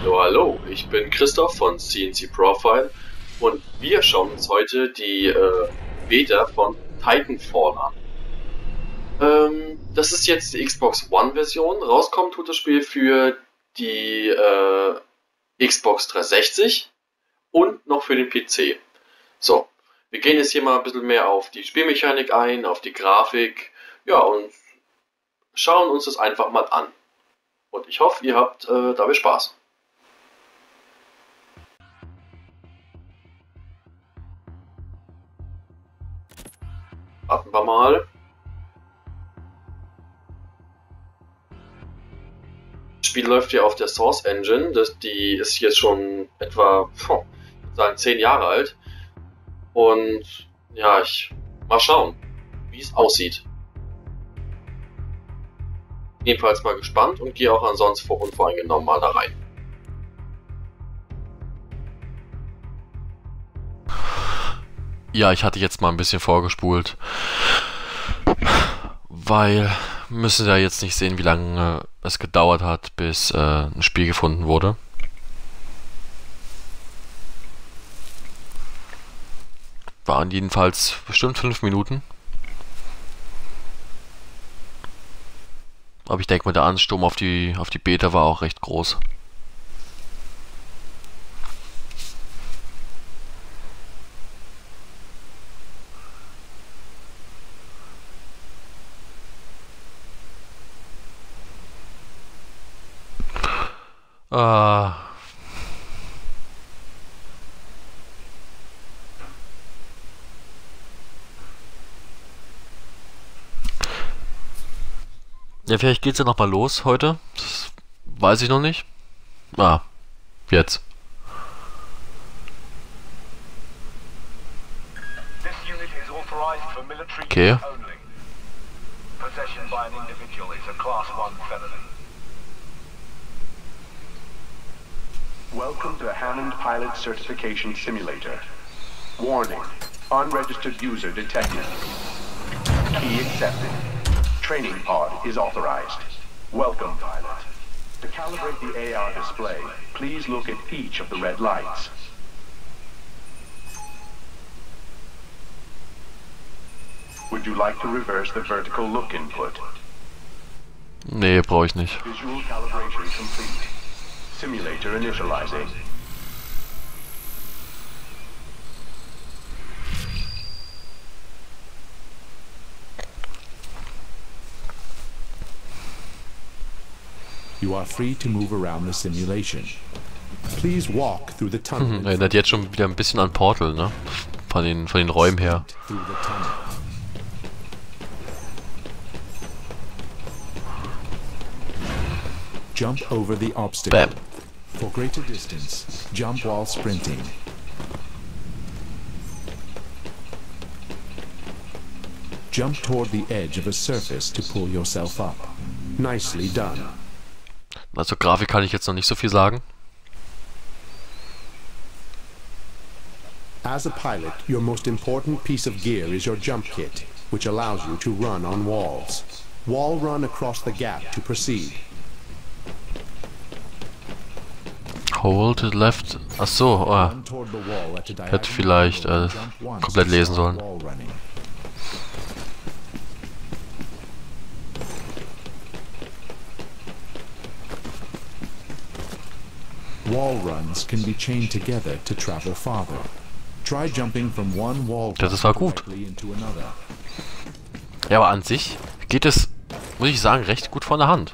Hallo, hallo, ich bin Christoph von CNC Profile und wir schauen uns heute die Beta von Titanfall an. Das ist jetzt die Xbox One Version. Rauskommen tut das Spiel für die Xbox 360 und noch für den PC. So, wir gehen jetzt hier mal ein bisschen mehr auf die Spielmechanik ein, auf die Grafik, ja, und schauen uns das einfach mal an. Und ich hoffe, ihr habt dabei Spaß. Warten wir mal. Das Spiel läuft ja auf der Source Engine. Die ist jetzt schon etwa, ich würde sagen, 10 Jahre alt. Und ja, mal schauen, wie es aussieht. Jedenfalls mal gespannt und gehe auch ansonsten unvoreingenommen mal da rein. Ja, ich hatte jetzt mal ein bisschen vorgespult, weil wir müssen ja jetzt nicht sehen, wie lange es gedauert hat, bis ein Spiel gefunden wurde. Waren jedenfalls bestimmt 5 Minuten. Aber ich denke mal, der Ansturm auf die Beta war auch recht groß. Ja, vielleicht geht's ja noch mal los heute. Das weiß ich noch nicht. Jetzt. Okay. Welcome to Hammond Pilot Certification Simulator. Warning, unregistered user detected. Key accepted. Training pod is authorized. Welcome, pilot. To calibrate the AR display, please look at each of the red lights. Would you like to reverse the vertical look input? Nee, brauche ich nicht. Visual calibration complete. Simulator initializing. You are free to move around the simulation. Please walk through the tunnel. Erinnert jetzt schon wieder ein bisschen an Portal, ne? Von den Räumen her. Jump over the obstacle. Bam. For greater distance, jump while sprinting. Jump toward the edge of a surface to pull yourself up. Nicely done. Also Grafik kann ich jetzt noch nicht so viel sagen. As a pilot, your most important piece of gear is your jump kit, which allows you to run on walls. Wall run across the gap to proceed. Hold to the left. Ach so, hätte vielleicht komplett lesen sollen. Wall runs can be chained together to travel farther. Try jumping from one wall Das war gut. into another. Ja, aber an sich geht es, muss ich sagen, recht gut von der Hand.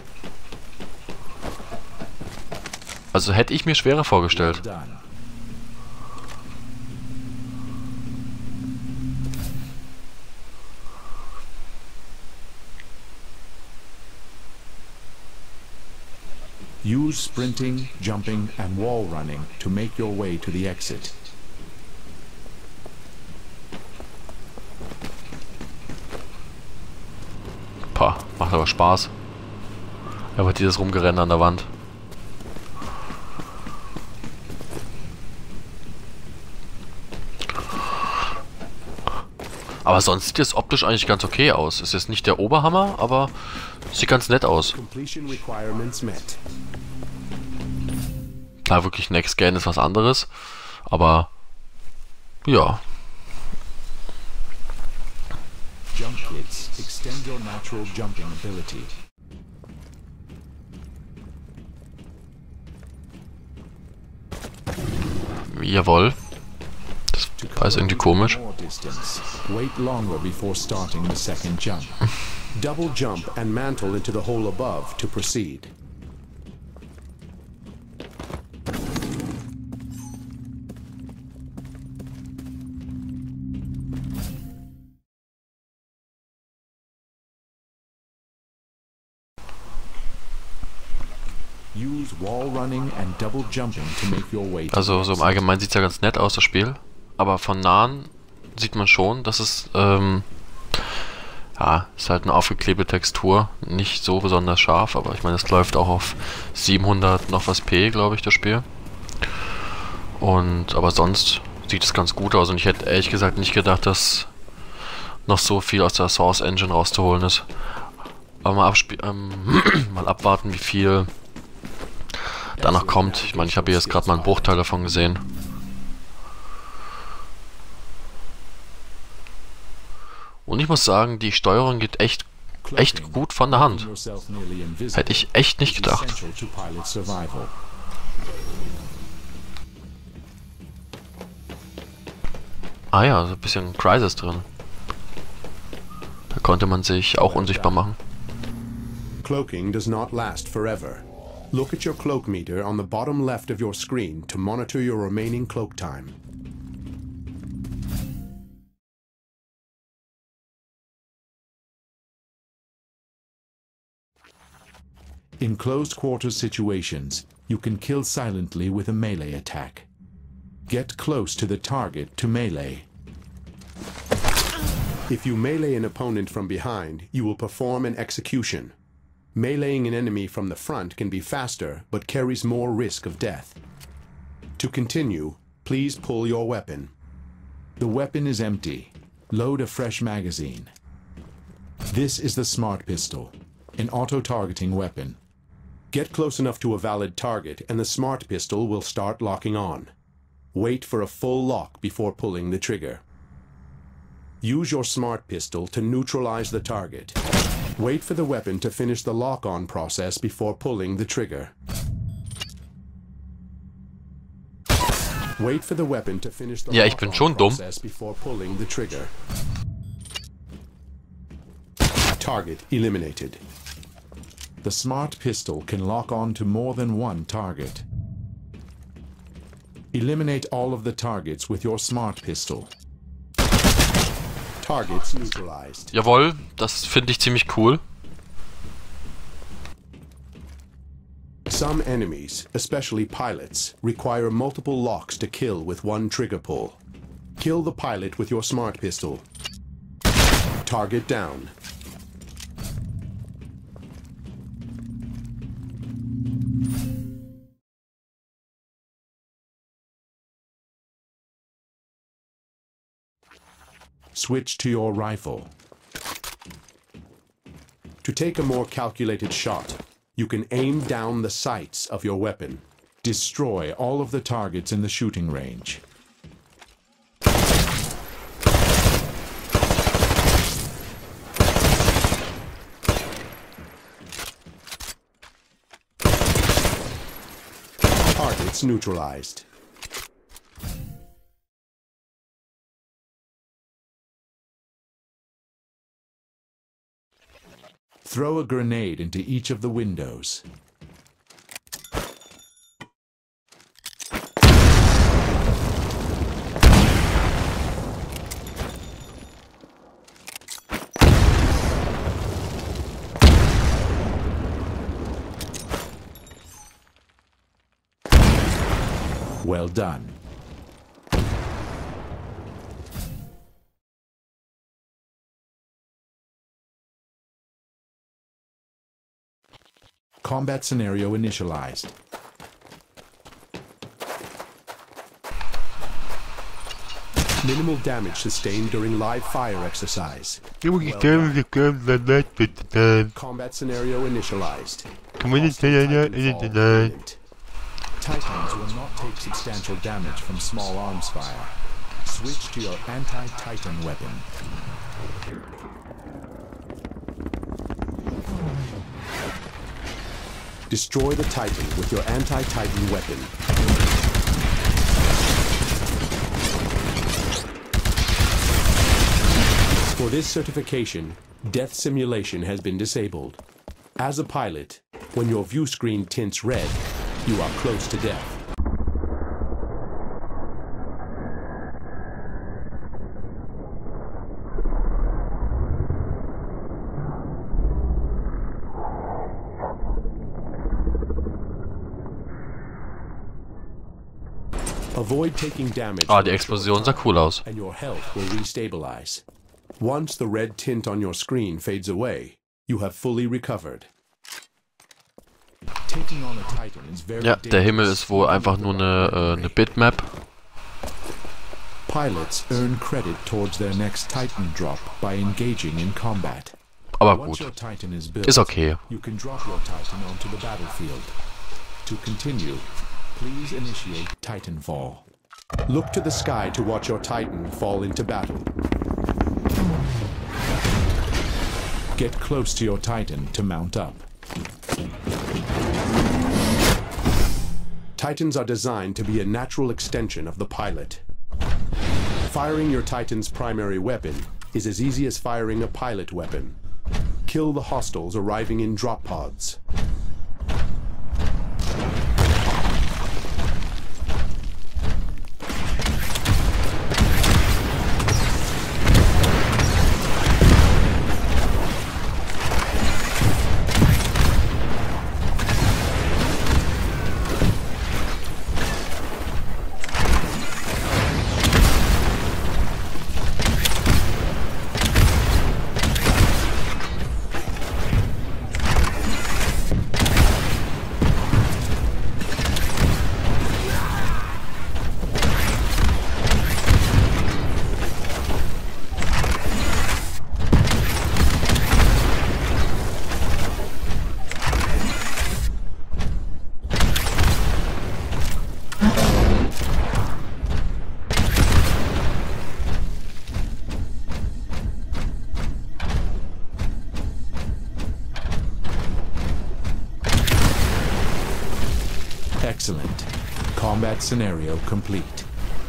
Also hätte ich mir schwerer vorgestellt. Done. Use sprinting, jumping, and wall running to make your way to the exit. Pah, macht aber Spaß. Aber dieses Rumgerennen an der Wand. Aber sonst sieht es optisch eigentlich ganz okay aus. Ist jetzt nicht der Oberhammer, aber sieht ganz nett aus. Completion requirements met. Klar, wirklich Next Gen ist was anderes, aber ja. Jump kits extend your natural jumping ability. Jawohl. Das war jetzt irgendwie komisch. Wait longer before starting the second jump. Double jump and mantle into the hole above to proceed. Use wall running and double jumping to make your way to Also so im Allgemeinen sieht es ja ganz nett aus, das Spiel. Aber von nahen sieht man schon, dass es, ja, ist halt eine aufgeklebte Textur. Nicht so besonders scharf, aber ich meine, es läuft auch auf 700 noch was P, glaube ich, das Spiel. Aber sonst sieht es ganz gut aus und ich hätte ehrlich gesagt nicht gedacht, dass noch so viel aus der Source Engine rauszuholen ist. Aber mal abwarten, wie viel da noch kommt. Ich meine, ich habe hier jetzt gerade mal einen Bruchteil davon gesehen. Und ich muss sagen, die Steuerung geht echt gut von der Hand. Hätte ich echt nicht gedacht. Ah ja, so ein bisschen Crysis drin. Da konnte man sich auch unsichtbar machen. Cloaking does not last forever. Look at your cloak meter on the bottom left of your screen to monitor your remaining cloak time. In close quarters situations, you can kill silently with a melee attack. Get close to the target to melee. If you melee an opponent from behind, you will perform an execution. Meleeing an enemy from the front can be faster, but carries more risk of death. To continue, please pull your weapon. The weapon is empty. Load a fresh magazine. This is the Smart Pistol, an auto-targeting weapon. Get close enough to a valid target, and the Smart Pistol will start locking on. Wait for a full lock before pulling the trigger. Use your Smart Pistol to neutralize the target. Wait for the weapon to finish the lock-on process before pulling the trigger. Wait for the weapon to finish the Ja, ich bin schon dumm. process before pulling the trigger. Target eliminated. The Smart Pistol can lock on to more than one target. Eliminate all of the targets with your Smart Pistol. Targets neutralized. Jawohl, das finde ich ziemlich cool. Some enemies, especially pilots, require multiple locks to kill with one trigger pull. Kill the pilot with your Smart Pistol. Target down. Switch to your rifle. To take a more calculated shot, you can aim down the sights of your weapon. Destroy all of the targets in the shooting range. Targets neutralized. Throw a grenade into each of the windows. Well done. Combat scenario initialized. Minimal damage sustained during live fire exercise. Combat scenario initialized. Titans will not take substantial damage from small arms fire. Switch to your anti-Titan weapon. Destroy the Titan with your anti-Titan weapon. For this certification, death simulation has been disabled. As a pilot, when your view screen tints red, you are close to death. Avoid taking damage. Ah, die Explosion sah cool aus. And your health will restabilize. Once the red tint on your screen fades away, you have fully recovered. Taking on a Titan is very Ja, der Himmel ist wohl einfach nur eine Bitmap. Pilots earn credit towards their next Titan drop by engaging in combat. Aber Once gut, your Titan is built, ist okay. you can drop your Titan onto the battlefield. To continue, please initiate Titanfall. Look to the sky to watch your Titan fall into battle. Get close to your Titan to mount up. Titans are designed to be a natural extension of the pilot. Firing your Titan's primary weapon is as easy as firing a pilot weapon. Kill the hostiles arriving in drop pods. Excellent. Combat scenario complete.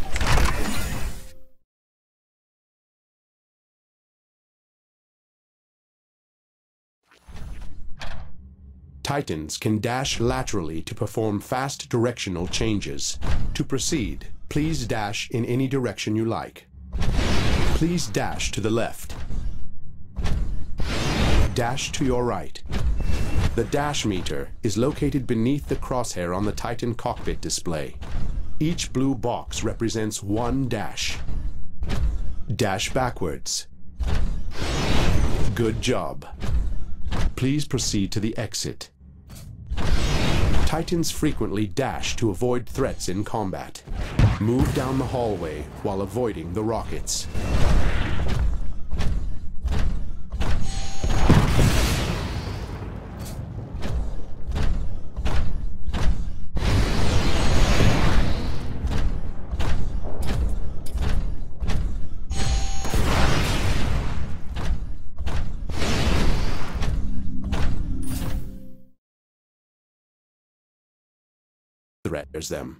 Titans can dash laterally to perform fast directional changes. To proceed, please dash in any direction you like. Please dash to the left. Dash to your right. The dash meter is located beneath the crosshair on the Titan cockpit display. Each blue box represents one dash. Dash backwards. Good job. Please proceed to the exit. Titans frequently dash to avoid threats in combat. Move down the hallway while avoiding the rockets. Threatens them.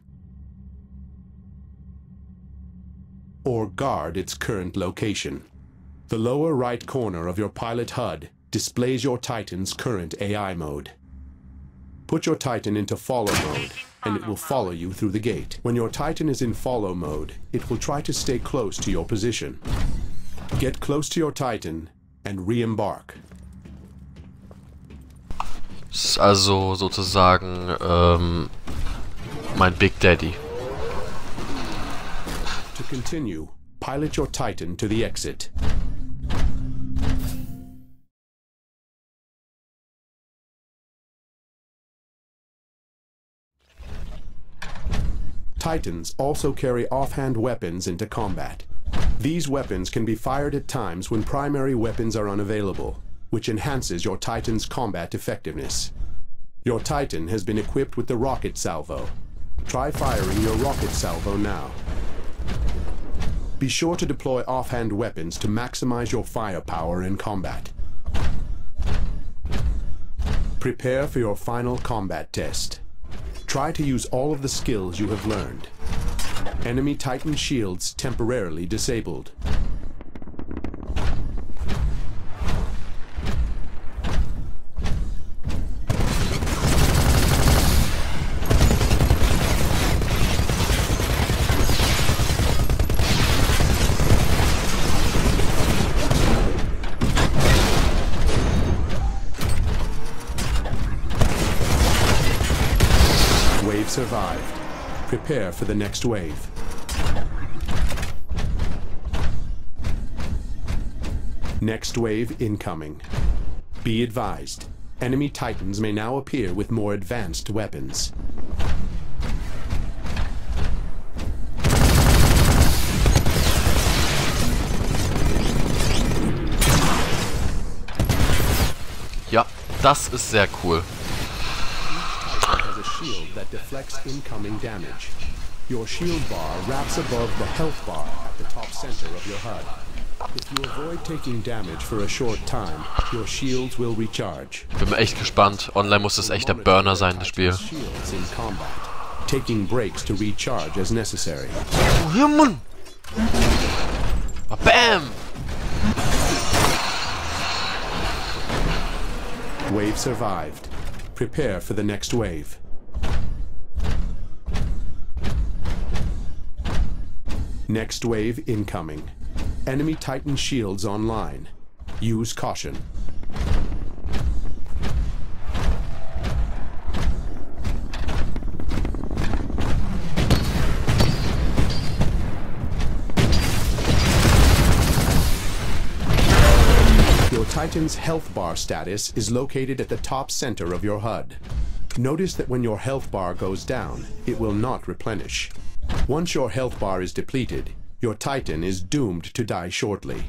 Or guard its current location. The lower right corner of your pilot HUD displays your Titan's current AI mode. Put your Titan into follow mode, and it will follow you through the gate. When your Titan is in follow mode, it will try to stay close to your position. Get close to your Titan and re-embark. Ist also sozusagen mein Big Daddy. To continue, pilot your Titan to the exit. Titans also carry offhand weapons into combat. These weapons can be fired at times when primary weapons are unavailable, which enhances your Titan's combat effectiveness. Your Titan has been equipped with the rocket salvo. Try firing your rocket salvo now. Be sure to deploy offhand weapons to maximize your firepower in combat. Prepare for your final combat test. Try to use all of the skills you have learned. Enemy Titan shields temporarily disabled. Wave survived. Prepare for the next wave. Next wave incoming. Be advised, enemy Titans may now appear with more advanced weapons. Ja, das ist sehr cool. Has a shield that deflects incoming damage. Your shield bar wraps above the health bar at the top center of your HUD. If you avoid taking damage for a short time, your shields will recharge. Bin mir echt gespannt. Online muss es echt der Burner sein, das Spiel. Shields in combat, taking breaks to recharge as necessary. Oh, hier, Mann! Bam! Wave survived. Prepare for the next wave. Next wave incoming. Enemy Titan shields online. Use caution. Your Titan's health bar status is located at the top center of your HUD. Notice that when your health bar goes down, it will not replenish. Once your health bar is depleted, your Titan is doomed to die shortly.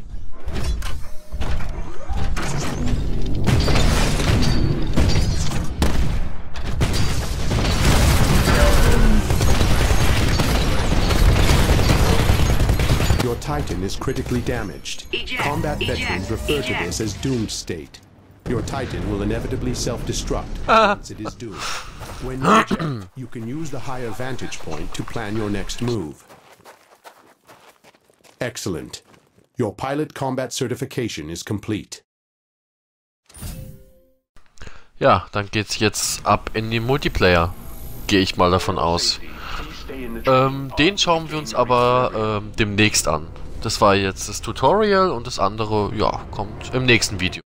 Your Titan is critically damaged. Combat veterans refer to this as doomed state. Your Titan will inevitably self-destruct once it is doomed. When you eject, you can use the higher vantage point to plan your next move. Excellent. Your pilot combat certification is complete. Ja, dann geht's jetzt ab in den Multiplayer. Gehe ich mal davon aus. Den schauen wir uns aber demnächst an. Das war jetzt das Tutorial und das andere, ja, kommt im nächsten Video.